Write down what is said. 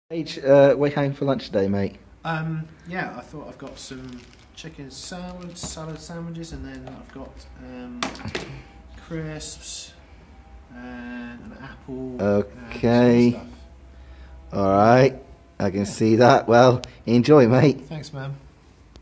What are you having for lunch today, mate? Yeah, I thought I've got some chicken salad sandwiches, and then I've got crisps and an apple. Okay. Alright, I can see that. Well, enjoy, mate. Thanks, man.